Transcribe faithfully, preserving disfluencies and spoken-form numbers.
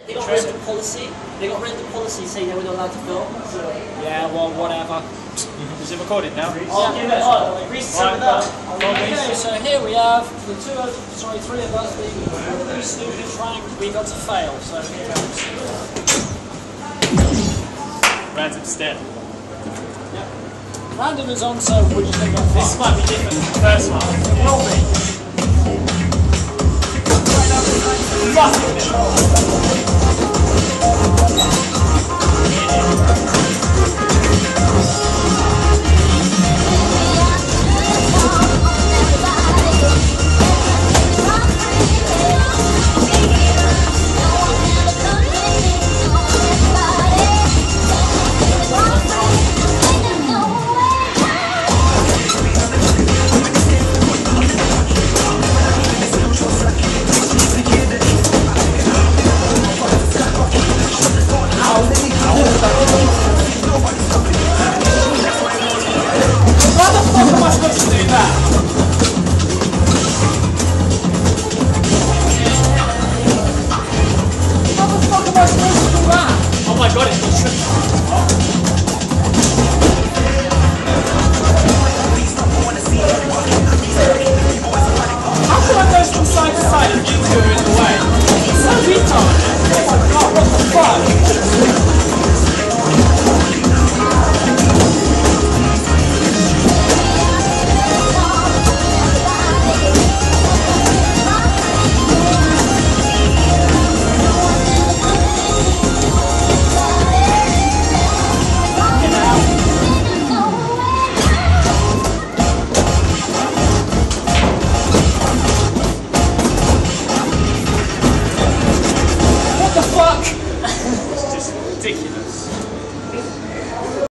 They got rid of the policy. They got rid of the policy saying they were not allowed to film. So. Yeah, well, whatever. Is it recorded now? Oh, give it. Oh, Reese is with that. Okay, so here we have the two, of, sorry, three of us being really stupid trying. We got to fail. So here goes. Random step. Yep. Random is on. So what do you think of This might be different than the first one. It will be. Oh my god, it's tricky. How can I go from side to side if you two are in the way? It's so retarded. Oh my god, what the fuck? It's just ridiculous.